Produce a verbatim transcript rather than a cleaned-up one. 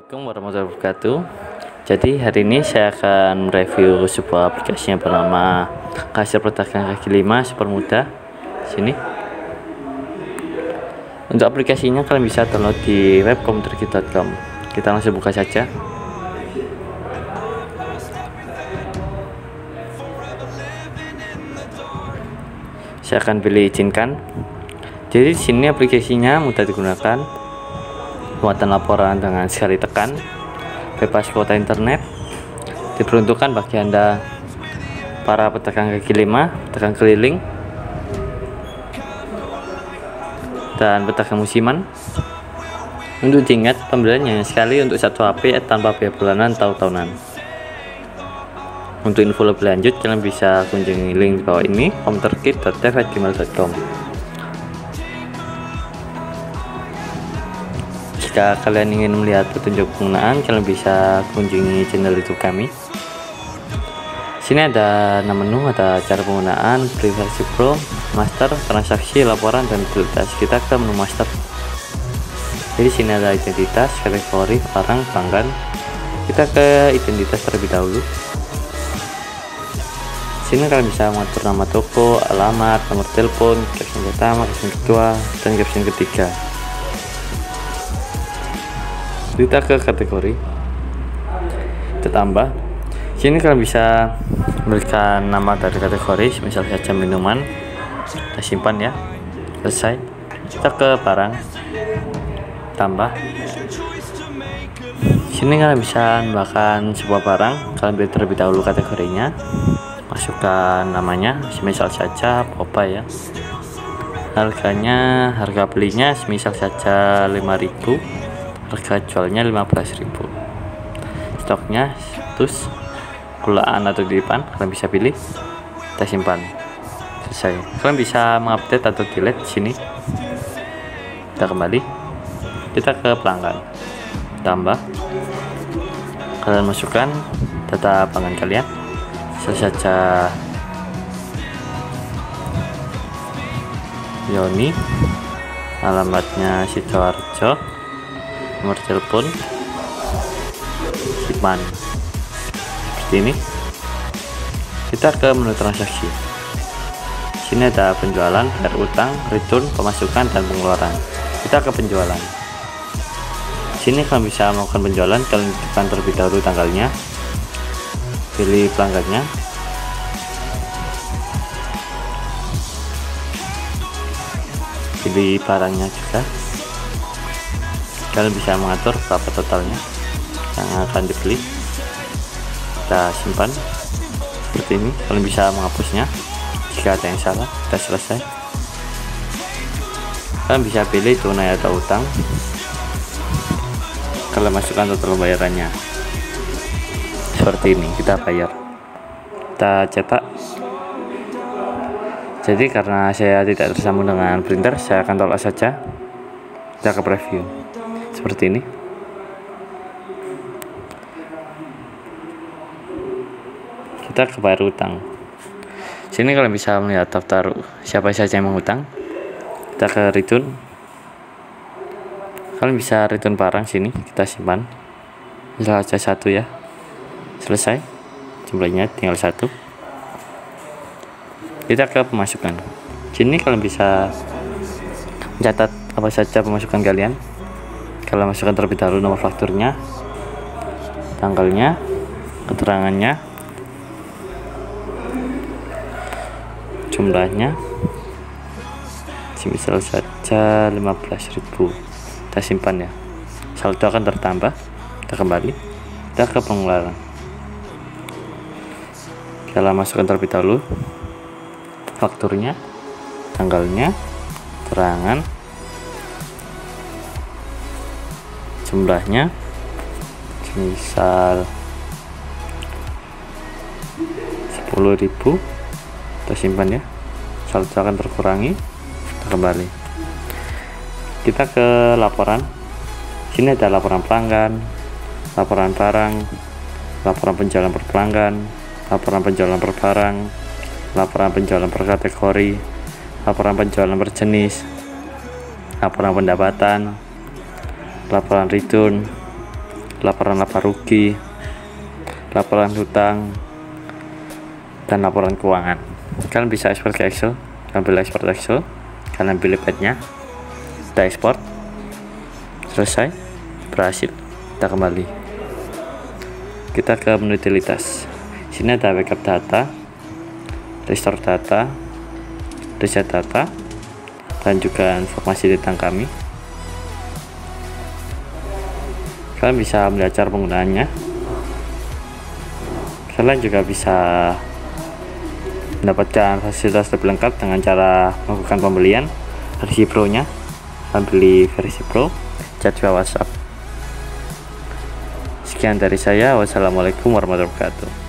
Assalamualaikum warahmatullahi wabarakatuh. Jadi hari ini saya akan review sebuah aplikasi yang bernama Kasir Pedagang Kaki Lima Super Mudah. Sini. Untuk aplikasinya kalian bisa download di web komputer kita titik com. Kita langsung buka saja. Saya akan pilih izinkan. Jadi di sini aplikasinya mudah digunakan. Muatan laporan dengan sekali tekan, bebas kuota internet, diperuntukkan bagi Anda para pedagang kaki lima, pedagang keliling, dan pedagang musiman. Untuk diingat, pembeliannya sekali untuk satu H P tanpa biaya bulanan atau tahunan. Untuk info lebih lanjut, kalian bisa kunjungi link di bawah ini, komputerkit dot dev at gmail dot com. Jika kalian ingin melihat petunjuk penggunaan, kalian bisa kunjungi channel YouTube kami. Sini ada nama menu, ada cara penggunaan, privasi pro, master, transaksi, laporan, dan utilitas. Kita ke menu master. Jadi sini ada identitas, kategori, barang, pelanggan. Kita ke identitas terlebih dahulu. Sini kalian bisa mengatur nama toko, alamat, nomor telepon, caption pertama, caption kedua, dan caption ketiga. Kita ke kategori, kita tambah. Sini kalian bisa memberikan nama dari kategori, misal saja minuman. Kita simpan ya, selesai. Kita ke barang, tambah. Sini kalian bisa menambahkan sebuah barang. Kalian pilih terlebih dahulu kategorinya, masukkan namanya, misal saja Popeye ya. Harganya, harga belinya misal saja lima ribu. Harga jualnya lima belas ribu. Stoknya terus gulaan atau dipan, kalian bisa pilih. Kita simpan, selesai. Kalian bisa mengupdate atau delete di sini. Kita kembali, kita ke pelanggan, tambah. Kalian masukkan data pelanggan kalian, misal saja Yoni, alamatnya Sidoarjo, nomor telepon, simpan. Seperti ini. Kita ke menu transaksi. Sini ada penjualan, bayar utang, return, pemasukan, dan pengeluaran. Kita ke penjualan. Sini kalian bisa melakukan penjualan. Kalian tekan terlebih dahulu tanggalnya, pilih pelanggannya, pilih barangnya juga. Kalian bisa mengatur berapa totalnya yang akan dibeli. Kita simpan seperti ini. Kalian bisa menghapusnya jika ada yang salah. Kita selesai. Kalian bisa pilih tunai atau utang. Kalian masukkan total bayarannya seperti ini. Kita bayar, kita cetak. Jadi karena saya tidak tersambung dengan printer, saya akan tolak saja. Kita ke preview seperti ini. Kita ke bayar utang. Sini kalian bisa melihat daftar siapa saja yang mengutang. Kita ke return. Kalian bisa return barang sini. Kita simpan. Misal saja satu ya. Selesai. Jumlahnya tinggal satu. Kita ke pemasukan. Sini kalian bisa mencatat apa saja pemasukan kalian. Kalian masukkan terlebih dahulu nomor fakturnya, tanggalnya, keterangannya, jumlahnya, misal saja lima belas ribu. Kita simpan ya. Saldo akan tertambah. Kita kembali, kita ke pengeluaran. Kalian masukkan terlebih dahulu fakturnya, tanggalnya, keterangan, jumlahnya, misal sepuluh ribu. Kita simpan ya. Saldo akan terkurangi. Kita kembali, kita ke laporan. Sini ada laporan pelanggan, laporan barang, laporan penjualan per pelanggan, laporan penjualan per barang, laporan penjualan per kategori, laporan penjualan per jenis, laporan pendapatan, laporan return, laporan laba rugi, laporan hutang, dan laporan keuangan. Kalian bisa ekspor ke Excel. Ambil ekspor Excel, kalian pilih petnya, kita ekspor, selesai, berhasil. Kita kembali, kita ke menu utilitas. Sini ada backup data, restore data, reset data, dan juga informasi tentang kami. Kalian bisa melihat cara penggunaannya. Kalian juga bisa mendapatkan fasilitas lebih lengkap dengan cara melakukan pembelian versi Pro nya. Kalian beli versi Pro, chat via WhatsApp. Sekian dari saya. Wassalamualaikum warahmatullahi wabarakatuh.